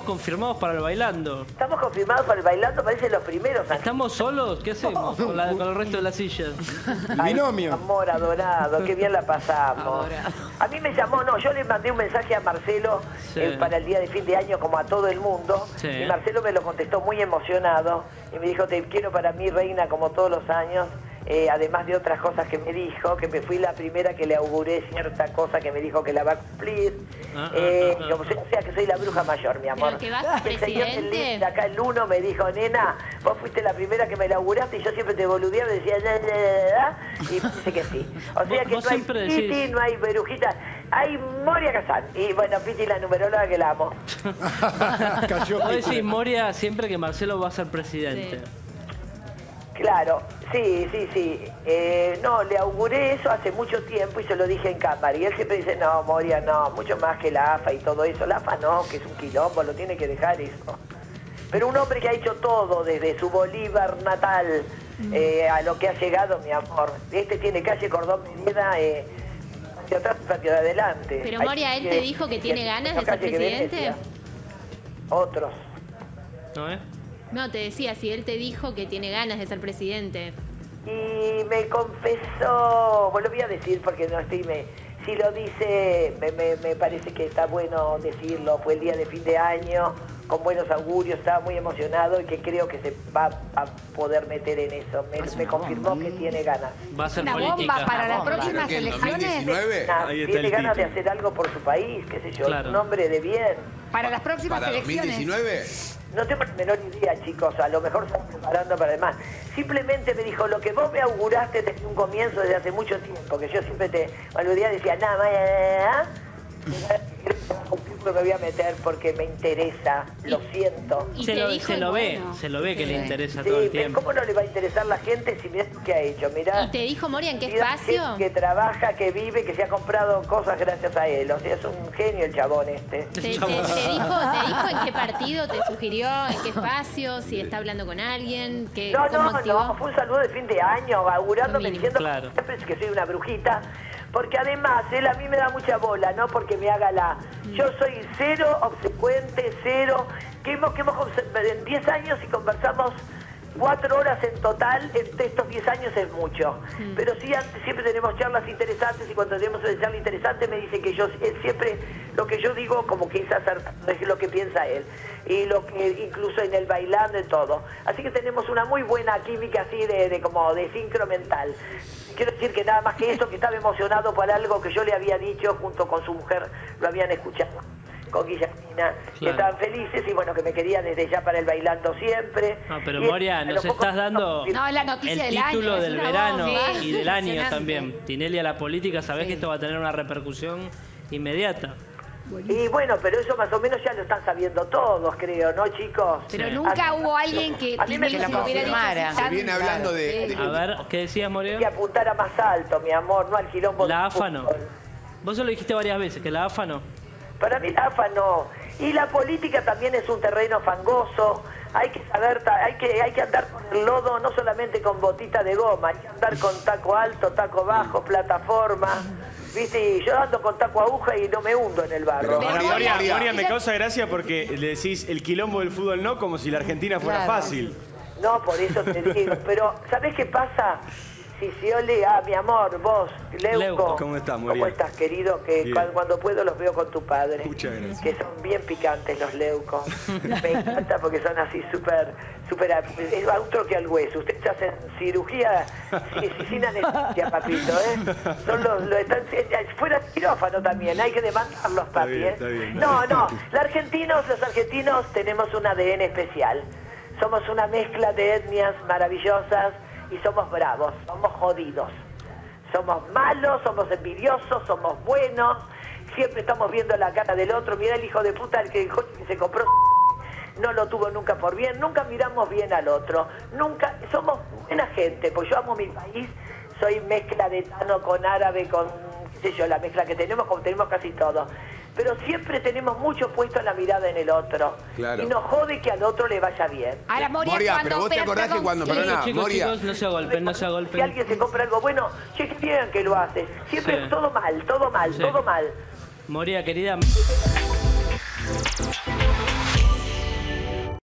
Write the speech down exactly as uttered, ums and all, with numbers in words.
Confirmados para el bailando. Estamos confirmados para el bailando, parece los primeros. ¿Estamos solos? ¿Qué hacemos con, la, con el resto de las sillas? Ay, binomio. Amor adorado, qué bien la pasamos. Adorado. A mí me llamó, no, yo le mandé un mensaje a Marcelo sí. eh, para el día de fin de año, como a todo el mundo. Sí. Y Marcelo me lo contestó muy emocionado. Y me dijo, te quiero para mí, reina, como todos los años. Eh, además de otras cosas que me dijo, que me fui la primera que le auguré cierta cosa que me dijo que la va a cumplir. Ah, eh, ah, ah, como o sea que soy la bruja mayor, mi amor. ¿Pero que vas a presidente? El señor de acá el uno me dijo, nena, vos fuiste la primera que me la auguraste y yo siempre te boludeaba y decía, da, da, da, y dice que sí. O sea que no hay Piti, decís... no hay Berujita, hay Moria Kazan. Y bueno, Piti la numeróloga que la amo. Vos decís Moria siempre que Marcelo va a ser presidente. Sí. Claro, sí, sí, sí. Eh, no, le auguré eso hace mucho tiempo y se lo dije en cámara. Y él siempre dice, no, Moria, no, mucho más que la A F A y todo eso. La A F A no, que es un quilombo, lo tiene que dejar eso. Pero un hombre que ha hecho todo desde su Bolívar natal eh, a lo que ha llegado, mi amor. Este tiene calle Cordón Meneda, eh, hacia atrás, hacia adelante. Pero Moria, ¿él te dijo que tiene ganas de ser presidente? Otros. ¿No es? No, te decía, si él te dijo que tiene ganas de ser presidente. Y me confesó, bueno, lo voy a decir porque no estoy, me, si lo dice, me, me, me parece que está bueno decirlo, fue el día de fin de año, con buenos augurios, estaba muy emocionado y que creo que se va a poder meter en eso. Me, me confirmó que tiene ganas. Va a ser una política. bomba para las próximas elecciones. Nah, tiene ganas de hacer algo por su país, qué sé yo, claro. Un hombre de bien. Para las próximas ¿Para elecciones. dos mil diecinueve? No tengo la menor idea, chicos, a lo mejor se están preparando para demás. Simplemente me dijo, lo que vos me auguraste desde un comienzo, desde hace mucho tiempo, que yo siempre te aludía, decía, nada más, me voy a meter porque me interesa, lo siento. Y se, te lo, dijo se lo ve, bueno. se lo ve que sí. Le interesa sí, todo el tiempo. ¿Cómo no le va a interesar la gente si mirá qué ha hecho? Mirá, ¿Y te dijo, Moria, en qué espacio? Que trabaja, que vive, que se ha comprado cosas gracias a él. O sea, es un genio el chabón este. ¿Te, te, te, dijo, ¿Te dijo en qué partido te sugirió, en qué espacio, si está hablando con alguien? Qué, no, no, motivó? no, fue un saludo de fin de año, augurándome, diciendo claro. que soy una brujita. Porque además, él a mí me da mucha bola, no porque me haga la... Yo soy cero obsecuente, cero... Que hemos, que hemos en diez años y conversamos cuatro horas en total, en estos diez años es mucho. Mm. Pero sí, antes, siempre tenemos charlas interesantes y cuando tenemos una charla interesante me dice que yo, él siempre, lo que yo digo como que es acertado, es lo que piensa él. Y lo que incluso en el bailando, en todo. Así que tenemos una muy buena química así de, de como de sincro mental. Quiero decir que nada más que eso, que estaba emocionado por algo que yo le había dicho junto con su mujer, lo habían escuchado con Guillermina, claro. Que estaban felices y bueno, que me quería desde ya para el bailando siempre. No, pero y Moria, nos estás dando no, la noticia el del título año, del verano voz, y del año también. Tinelli a la política, sabés sí. Que esto va a tener una repercusión inmediata. Y bueno, pero eso más o menos ya lo están sabiendo todos, creo, ¿no, chicos? Pero sí. Nunca a, hubo alguien que a mí me lo confirmara. Se viene hablando de, de... A ver, ¿qué decías, Moria? Que apuntara más alto, mi amor, no al quilombo. La A F A no. Vos se lo dijiste varias veces, que la A F A no. Para mí la A F A no. Y la política también es un terreno fangoso. Hay que saber, hay que, hay que andar con el lodo, no solamente con botita de goma, hay que andar con taco alto, taco bajo, plataforma. ¿Viste? Y yo ando con taco aguja y no me hundo en el barro. Pero, Moria, Moria, Moria, Moria, me causa gracia porque le decís el quilombo del fútbol no, como si la Argentina fuera claro. Fácil. No, por eso te digo. Pero, ¿sabés qué pasa? Sicioli, ah, mi amor, vos, Leuco. Leuco. ¿Cómo estás, Moria? ¿Cómo estás, querido? Que cuando, cuando puedo los veo con tu padre. Muchas gracias. Que son bien picantes los Leucos. Me encanta porque son así súper, súper... Es otro que al hueso. Ustedes hacen cirugía sí, sí, sin anestesia, papito, ¿eh? Son los, los están, fuera quirófano también, hay que demandarlos, papi, bien, ¿eh? Está bien, no, no, los argentinos, los argentinos tenemos un A D N especial. Somos una mezcla de etnias maravillosas. Y somos bravos, somos jodidos, somos malos, somos envidiosos, somos buenos, siempre estamos viendo la cara del otro. Mira el hijo de puta, el que, el que se compró, no lo tuvo nunca por bien, nunca miramos bien al otro, nunca, somos buena gente, pues yo amo mi país, soy mezcla de tano con árabe, con, qué sé yo, la mezcla que tenemos, como tenemos casi todo. Pero siempre tenemos mucho puesto la mirada en el otro. Claro. Y nos jode que al otro le vaya bien. Ahora, Moria, Moria cuando, pero vos te acordás perdón, que cuando, sí, perdona, chicos, Moria... Chicos, no se golpen, no se golpen. Si alguien se compra algo bueno, che, qué bien que lo hace. Siempre sí. Todo mal, todo mal, sí. Todo mal. Moria, querida...